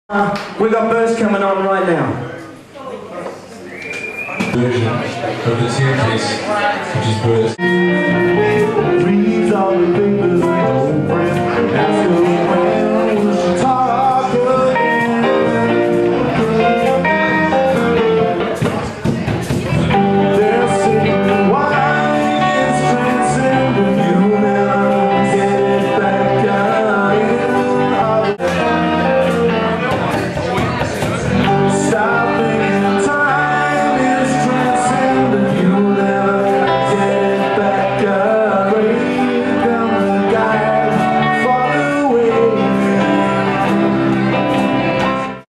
We've got Burst coming on right now. Version of the 2 piece, which is Burst. Freeze all the papers.